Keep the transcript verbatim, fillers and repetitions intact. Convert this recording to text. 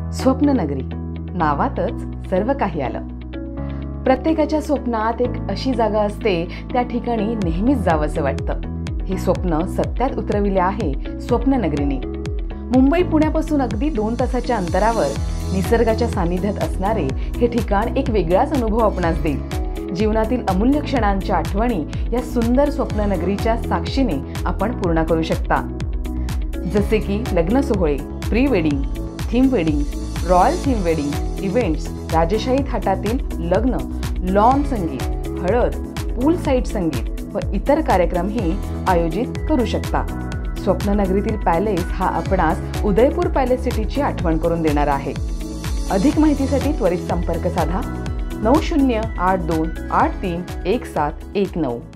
स्वप्ननगरी नावातच सर्व काही आलं। प्रत्येकाच्या स्वप्नात एक अशी जागा असते त्या ठिकाणी नेहमीच जावंसं वाटतं। हे स्वप्न सत्यात उतरविले आहे स्वप्ननगरीने। मुंबई पुण्यापासून अगदी दोन तासाच्या अंतरावर निसर्गाच्या सानिध्यात असणारे हे ठिकाण एक वेगळाच अनुभव आपणास देईल। जीवनातील अमूल्य क्षणांच्या आठवणी या सुंदर स्वप्ननगरीच्या साक्षीने आपण पूर्ण करू शकता। जसे की लग्न सोहळे, pre wedding, theme wedding, royal theme wedding events, राजेशाही थाटातील लग्न, लॉन संगीत, हळद, पूल साइड संगीत व इतर कार्यक्रमही आयोजित करू शकता। स्वप्ननगरीतील पॅलेस हा आपणास उदयपूर पॅलेस सिटीची आठवण करून देणार आहे। अधिक माहितीसाठी त्वरित संपर्क साधा नऊ शून्य आठ दोन आठ तीन एक सात एक नऊ।